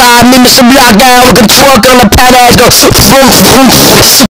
5 minutes from lockdown. We can twerk on the pad ass. Go boom, boom.